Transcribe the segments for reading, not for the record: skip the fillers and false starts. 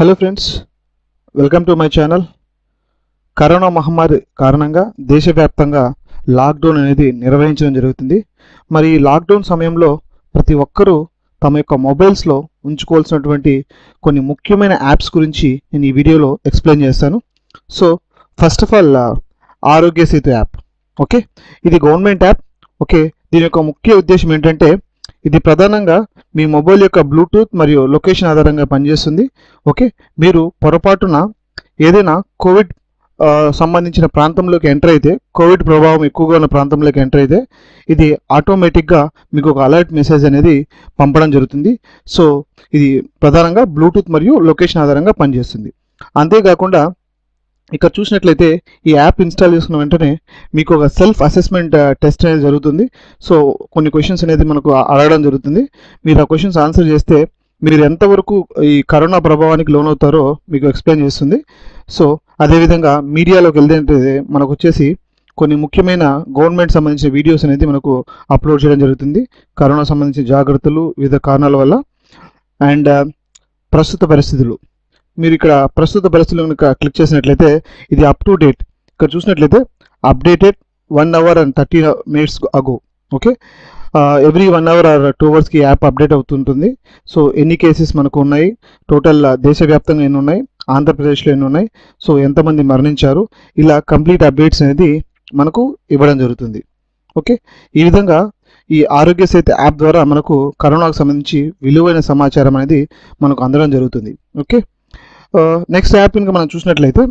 Hello friends, welcome to my channel. Corona మహమ్మారి కారణంగా దేశవ్యాప్తంగా లాక్డౌన్ అనేది నిర్వహించడం జరుగుతుంది. మరి ఈ లాక్డౌన్ సమయంలో ప్రతి ఒక్కరూ తమ యొక్క మొబైల్స్లో ఉంచుకోవాల్సినటువంటి కొన్ని ముఖ్యమైన యాప్స్ గురించి నేను ఈ వీడియోలో ఎక్స్ప్లెయిన్ చేస్తాను. So first of all Aarogya Setu app. Okay, ఇది గవర్నమెంట్ యాప్. ఓకే, దీని యొక్క ముఖ్య ఉద్దేశం ఏంటంటే ఇది ప్రధానంగా మీ మొబైల్ యొక్క బ్లూటూత్ మరియు లొకేషన్ ఆధారంగా పనిచేస్తుంది. ఓకే, మీరు పొరపాటున ఏదైనా కోవిడ్ సంబంధించిన ప్రాంతంలోకి ఎంటర్ అయితే, కోవిడ్ ప్రభావం ఎక్కువగా ఉన్న ప్రాంతంలోకి ఎంటర్ అయితే ఇది ఆటోమేటిక్గా మీకు ఒక అలర్ట్ మెసేజ్ అనేది పంపడం జరుగుతుంది. సో ఇది ప్రధానంగా బ్లూటూత్ మరియు లొకేషన్ ఆధారంగా పనిచేస్తుంది. అంతేకాకుండా ఇక్కడ చూసినట్లయితే ఈ యాప్ ఇన్స్టాల్ చేసుకున్న వెంటనే మీకు ఒక సెల్ఫ్ అసెస్మెంట్ టెస్ట్ అనేది జరుగుతుంది. సో కొన్ని క్వశ్చన్స్ అనేది మనకు అడగడం జరుగుతుంది. మీరు ఆ క్వశ్చన్స్ ఆన్సర్ చేస్తే మీరు ఎంతవరకు ఈ కరోనా ప్రభావానికి లోనవుతారో మీకు ఎక్స్ప్లెయిన్ చేస్తుంది. సో అదేవిధంగా మీడియాలోకి వెళ్తే మనకు వచ్చేసి కొన్ని ముఖ్యమైన గవర్నమెంట్ సంబంధించిన వీడియోస్ అనేది మనకు అప్లోడ్ చేయడం జరుగుతుంది. కరోనా సంబంధించిన జాగ్రత్తలు, వివిధ కారణాల వల్ల అండ్ ప్రస్తుత పరిస్థితులు. మీరు ఇక్కడ ప్రస్తుత పరిస్థితులను క్లిక్ చేసినట్లయితే ఇది అప్ టు డేట్. ఇక్కడ చూసినట్లయితే updated 1 hour and 30 minutes ago. Okay, every 1 hour or 2 hours app update అవుతుంటుంది. సో ఎన్ని కేసెస్ మనకు ఉన్నాయి, టోటల్ దేశవ్యాప్తంగా ఎన్ని ఉన్నాయి, ఆంధ్రప్రదేశ్లో ఎన్ని ఉన్నాయి, సో ఎంతమంది మరణించారు, ఇలా కంప్లీట్ అప్డేట్స్ అనేది మనకు ఇవ్వడం జరుగుతుంది. ఓకే, ఈ విధంగా ఈ ఆరోగ్య సేతు యాప్ ద్వారా మనకు కరోనాకు సంబంధించి విలువైన సమాచారం అనేది మనకు అందడం జరుగుతుంది. ఓకే, నెక్స్ట్ యాప్ ఇంకా మనం చూసినట్లయితే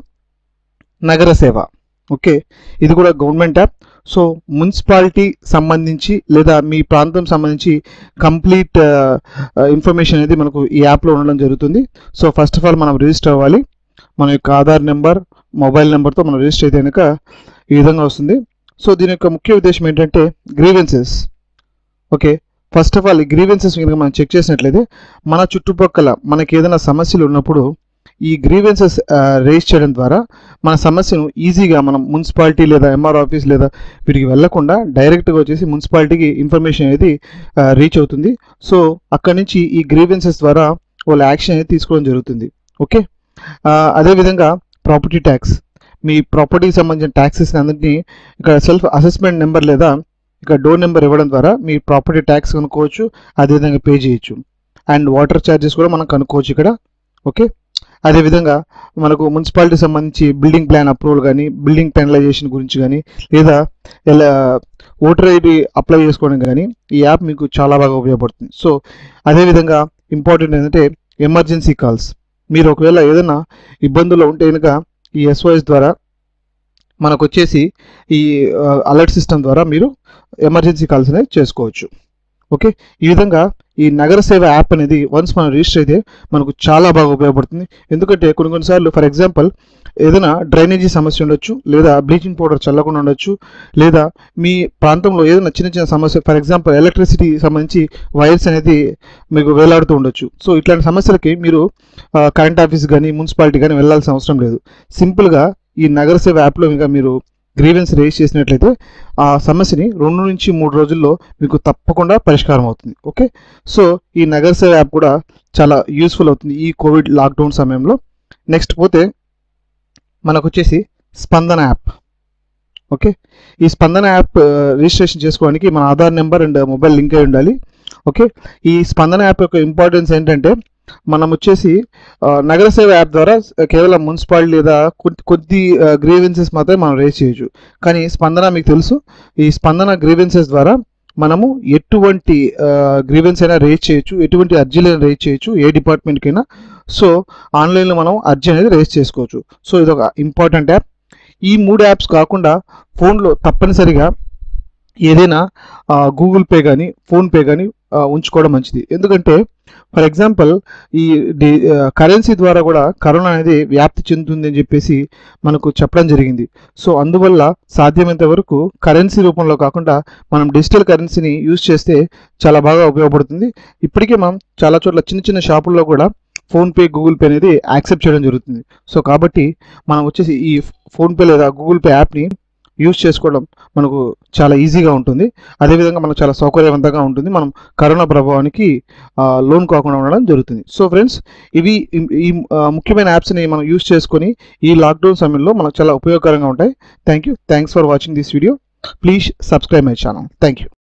నగర సేవ. ఓకే, ఇది కూడా గవర్నమెంట్ యాప్. సో మున్సిపాలిటీ సంబంధించి లేదా మీ ప్రాంతం సంబంధించి కంప్లీట్ ఇన్ఫర్మేషన్ అనేది మనకు ఈ యాప్లో ఉండడం జరుగుతుంది. సో ఫస్ట్ ఆఫ్ ఆల్ మనం రిజిస్టర్ అవ్వాలి. మన యొక్క ఆధార్ నెంబర్, మొబైల్ నెంబర్తో మనం రిజిస్టర్ అయితే కనుక ఈ విధంగా వస్తుంది. సో దీని యొక్క ముఖ్య ఉద్దేశం ఏంటంటే grievances. Okay, first of all ఈ గ్రీవెన్సెస్ కనుక మనం చెక్ చేసినట్లయితే మన చుట్టుపక్కల మనకి ఏదైనా సమస్యలు ఉన్నప్పుడు ఈ గ్రీవెన్సెస్ రేజ్ చేయడం ద్వారా మన సమస్యను ఈజీగా మనం మున్సిపాలిటీ లేదా ఎంఆర్ ఆఫీస్ లేదా వీటికి వెళ్లకుండా డైరెక్ట్గా వచ్చేసి మున్సిపాలిటీకి ఇన్ఫర్మేషన్ అనేది రీచ్ అవుతుంది. సో అక్కడి నుంచి ఈ గ్రీవెన్సెస్ ద్వారా వాళ్ళ యాక్షన్ అనేది తీసుకోవడం జరుగుతుంది. ఓకే, అదేవిధంగా ప్రాపర్టీ ట్యాక్స్, మీ ప్రాపర్టీకి సంబంధించిన ట్యాక్సెస్ అన్నింటినీ ఇక్కడ సెల్ఫ్ అసెస్మెంట్ నెంబర్ లేదా ఇక్కడ డోర్ నెంబర్ ఇవ్వడం ద్వారా మీ ప్రాపర్టీ ట్యాక్స్ కనుక్కోవచ్చు, అదేవిధంగా పే చేయొచ్చు. అండ్ వాటర్ ఛార్జెస్ కూడా మనం కనుక్కోవచ్చు ఇక్కడ. ఓకే, అదేవిధంగా మనకు మున్సిపాలిటీ సంబంధించి బిల్డింగ్ ప్లాన్ అప్రూవల్ కానీ, బిల్డింగ్ పెనలైజేషన్ గురించి కానీ, లేదా ఓటర్ ఐడి అప్లై చేసుకోవడం కానీ ఈ యాప్ మీకు చాలా బాగా ఉపయోగపడుతుంది. సో అదేవిధంగా ఇంపార్టెంట్ ఏంటంటే ఎమర్జెన్సీ కాల్స్. మీరు ఒకవేళ ఏదైనా ఇబ్బందుల్లో ఉంటే కనుక ఈ SOS ద్వారా మనకు వచ్చేసి ఈ అలర్ట్ సిస్టమ్ ద్వారా మీరు ఎమర్జెన్సీ కాల్స్ అనేది చేసుకోవచ్చు. ఓకే, ఈ విధంగా ఈ నగర సేవ యాప్ అనేది వన్స్ మనం రిజిస్టర్ అయితే మనకు చాలా బాగా ఉపయోగపడుతుంది. ఎందుకంటే కొన్నిసార్లు ఫర్ ఎగ్జాంపుల్ ఏదైనా డ్రైనేజీ సమస్య ఉండొచ్చు, లేదా బ్లీచింగ్ పౌడర్ చల్లకుండా ఉండొచ్చు, లేదా మీ ప్రాంతంలో ఏదైనా చిన్న చిన్న సమస్య, ఫర్ ఎగ్జాంపుల్ ఎలక్ట్రిసిటీ సంబంధించి వైర్స్ అనేది మీకు వేలాడుతూ ఉండొచ్చు. సో ఇట్లాంటి సమస్యలకి మీరు కరెంట్ ఆఫీస్ కానీ మున్సిపాలిటీ కానీ వెళ్ళాల్సిన అవసరం లేదు. సింపుల్గా ఈ నగర సేవ యాప్లో ఇంకా మీరు గ్రీవెన్స్ రేజ్ చేసినట్లయితే ఆ సమస్యని 2 నుంచి 3 రోజుల్లో మీకు తప్పకుండా పరిష్కారం అవుతుంది. ఓకే, సో ఈ నగర సేవ యాప్ కూడా చాలా యూస్ఫుల్ అవుతుంది ఈ కోవిడ్ లాక్డౌన్ సమయంలో. నెక్స్ట్ పోతే మనకు వచ్చేసి స్పందన యాప్. ఓకే, ఈ స్పందన యాప్ రిజిస్ట్రేషన్ చేసుకోవడానికి మన Aadhaar number and mobile link అయి ఉండాలి. ఓకే, ఈ స్పందన యాప్ యొక్క ఇంపార్టెన్స్ ఏంటంటే మనం వచ్చేసి నగర సేవ యాప్ ద్వారా కేవలం మున్సిపాలిటీ లేదా కొద్ది గ్రీవెన్సెస్ మాత్రమే మనం రేజ్ చేయొచ్చు. కానీ స్పందన మీకు తెలుసు, ఈ స్పందన గ్రీవెన్సెస్ ద్వారా మనము ఎటువంటి గ్రీవెన్స్ అయినా రేజ్ చేయొచ్చు, ఎటువంటి అర్జీలైనా రేజ్ చేయొచ్చు, ఏ డిపార్ట్మెంట్కైనా. సో ఆన్లైన్లో మనం అర్జీ అనేది రేజ్ చేసుకోవచ్చు. సో ఇది ఒక ఇంపార్టెంట్ యాప్. ఈ 3 యాప్స్ కాకుండా ఫోన్లో తప్పనిసరిగా ఏదైనా గూగుల్ పే కానీ, ఫోన్పే కానీ ఉంచుకోవడం మంచిది. ఎందుకంటే ఫర్ ఎగ్జాంపుల్ ఈ కరెన్సీ ద్వారా కూడా కరోనా అనేది వ్యాప్తి చెందుతుంది అని చెప్పేసి మనకు చెప్పడం జరిగింది. సో అందువల్ల సాధ్యమైనంత వరకు కరెన్సీ రూపంలో కాకుండా మనం డిజిటల్ కరెన్సీని యూజ్ చేస్తే చాలా బాగా ఉపయోగపడుతుంది. ఇప్పటికే మనం చాలా చోట్ల చిన్న చిన్న షాపుల్లో కూడా ఫోన్పే, గూగుల్ పే అనేది యాక్సెప్ట్ చేయడం జరుగుతుంది. సో కాబట్టి మనం వచ్చేసి ఈ ఫోన్పే లేదా గూగుల్ పే యాప్ని యూజ్ చేసుకోవడం మనకు చాలా ఈజీగా ఉంటుంది. అదేవిధంగా మనకు చాలా సౌకర్యవంతంగా ఉంటుంది. మనం కరోనా ప్రభావానికి లోన్ కాకుండా ఉండడం జరుగుతుంది. సో ఫ్రెండ్స్, ఇవి ఈ ముఖ్యమైన యాప్స్ని మనం యూజ్ చేసుకొని ఈ లాక్డౌన్ సమయంలో మనకు చాలా ఉపయోగకరంగా ఉంటాయి. Thanks for watching this video. Please subscribe my channel. Thank you.